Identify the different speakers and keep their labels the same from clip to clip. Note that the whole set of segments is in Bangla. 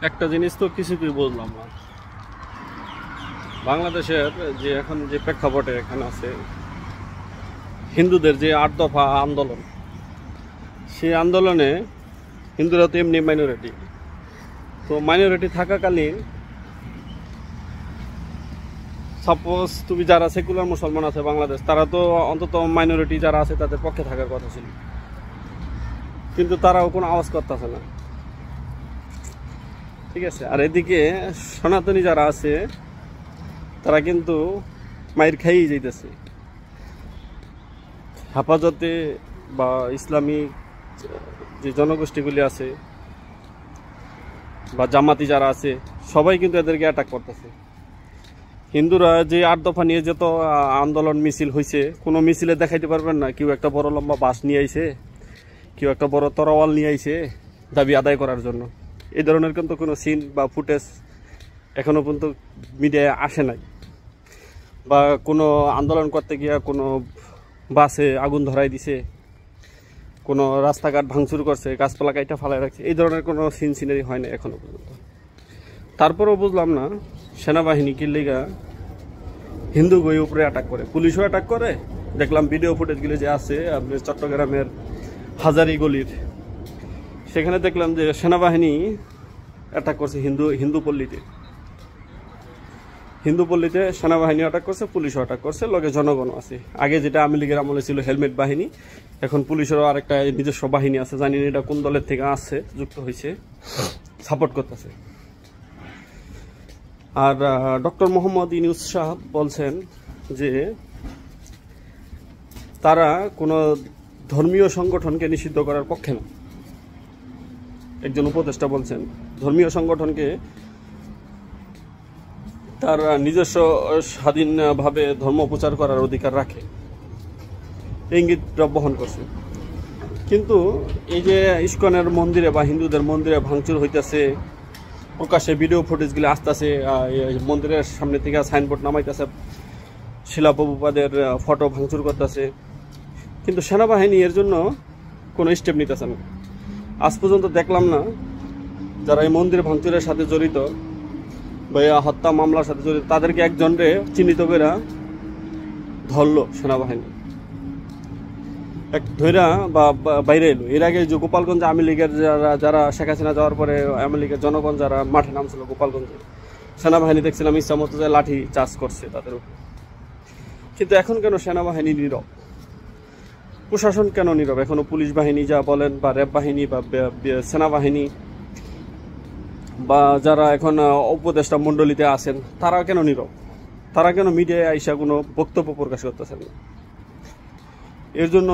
Speaker 1: একটা জিনিস তো কিছুই বুঝলাম না। বাংলাদেশের যে এখন যে প্রেক্ষাপটে এখানে আছে হিন্দুদের যে ৮ দফা আন্দোলন, সেই আন্দোলনে হিন্দুরা তো এমনি মাইনরিটি। তো মাইনরিটি থাকাকালীন সাপোজ তুমি যারা সেকুলার মুসলমান আছে বাংলাদেশ, তারা তো অন্তত মাইনরিটি যারা আছে তাদের পক্ষে থাকার কথা ছিল, কিন্তু তারাও কোনো আওয়াজ করতেছে না। ঠিক আছে, আর এদিকে সনাতনী যারা আছে তারা কিন্তু মায়ের খাইয়ে যাইতেছে। হেফাজতে বা ইসলামিক যে জনগোষ্ঠীগুলি আছে বা জামাতি যারা আছে সবাই কিন্তু এদেরকে অ্যাটাক করতেছে। হিন্দুরা যে ৮ দফা নিয়ে যত আন্দোলন মিছিল হয়েছে, কোনো মিছিলে দেখাইতে পারবেন না কেউ একটা বড় লম্বা বাস নিয়ে আইছে, কেউ একটা বড় তরোয়াল নিয়ে আইছে দাবি আদায় করার জন্য। এই ধরনের কিন্তু কোনো সিন বা ফুটেজ এখনো পর্যন্ত মিডিয়ায় আসে নাই। বা কোনো আন্দোলন করতে গিয়া কোনো বাসে আগুন ধরাই দিছে, কোনো রাস্তাঘাট ভাঙচুর করছে, গাছপালা কাইটা ফালাই রাখছে, এই ধরনের কোনো সিনারি হয় না এখনো পর্যন্ত। তারপরেও বুঝলাম না সেনাবাহিনী কি লিগা হিন্দু গই উপরে অ্যাটাক করে, পুলিশও অ্যাটাক করে। দেখলাম ভিডিও ফুটেজগুলো যে আছে আপনার চট্টগ্রামের হাজারি গলির, সেখানে দেখলাম যে সেনাবাহিনী অ্যাটাক করছে হিন্দু পল্লীতে সেনাবাহিনী অ্যাটাক করছে, পুলিশও অ্যাটাক করছে, লগে জনগণ আছে। আগে যেটা আওয়ামী লীগের আমলে ছিল হেলমেট বাহিনী, এখন পুলিশেরও আরেকটা নিজস্ব বাহিনী আছে, জানি না এটা কোন দলের থেকে আসছে, যুক্ত হয়েছে, সাপোর্ট করতেছে। আর ডক্টর মোহাম্মদ ইউনূস সাহেব বলছেন যে তারা কোনো ধর্মীয় সংগঠনকে নিষিদ্ধ করার পক্ষে না। একজন উপদেষ্টা বলছেন ধর্মীয় সংগঠনকে তারা নিজস্ব স্বাধীনভাবে ধর্ম প্রচার করার অধিকার রাখে, ইঙ্গিত বহন করছে। কিন্তু এই যে ইস্কনের মন্দিরে বা হিন্দুদের মন্দিরে ভাঙচুর হইতেছে, প্রকাশ্যে ভিডিও ফুটেজগুলো আসতেছে, মন্দিরের সামনে থেকে সাইনবোর্ড নামাইতেছে, শিলা প্রভুপাদের ফটো ভাঙচুর করতেছে, কিন্তু সেনাবাহিনী এর জন্য কোনো স্টেপ নিতেছে না। আজ পর্যন্ত দেখলাম না যারা এই মন্দির ভাঙচুরের সাথে জড়িত বা হত্যা মামলার সাথে জড়িত তাদেরকে একজনরে চিহ্নিত করে ধরলো সেনাবাহিনী, এক ধৈরা বা বাইরে এলো। এর আগে যে গোপালগঞ্জ আওয়ামী লীগের যারা শেখ হাসিনা যাওয়ার পরে আওয়ামী লীগের জনগণ যারা মাঠে নামছিল গোপালগঞ্জে, সেনাবাহিনী দেখছিলাম ইচ্ছা মতো যে লাঠি চার্জ করছে তাদের উপর। কিন্তু এখন কেন সেনাবাহিনী নীরব? প্রশাসন কেন নীরব? এখনো পুলিশ বাহিনী যা বলেন বা র্যাব বাহিনী বা সেনাবাহিনী বা যারা এখন উপদেষ্টা মণ্ডলীতে আছেন তারা কেন নীরব? তারা কেন মিডিয়ায় আইসা কোনো বক্তব্য প্রকাশ করতেছেন না? এর জন্য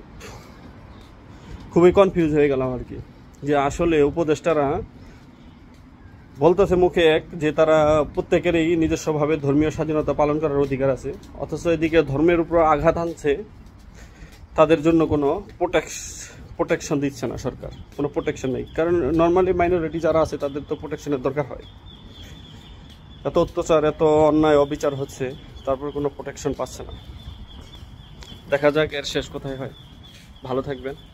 Speaker 1: খুবই কনফিউজ হয়ে গেলাম আর কি, যে আসলে উপদেষ্টারা বলতেছে মুখে এক যে তারা প্রত্যেকেরই নিজস্বভাবে ধর্মীয় স্বাধীনতা পালন করার অধিকার আছে, অথচ এদিকে ধর্মের উপর আঘাত আনছে, তাদের জন্য কোনো প্রোটেকশন দিচ্ছে না সরকার, কোনো প্রোটেকশন নেই। কারণ নর্মালি মাইনরিটি যারা আছে তাদের তো প্রোটেকশনের দরকার হয়। এত অত্যাচার, এত অন্যায় অবিচার হচ্ছে, তারপর কোনো প্রোটেকশন পাচ্ছে না। দেখা যাক এর শেষ কোথায় হয়। ভালো থাকবেন।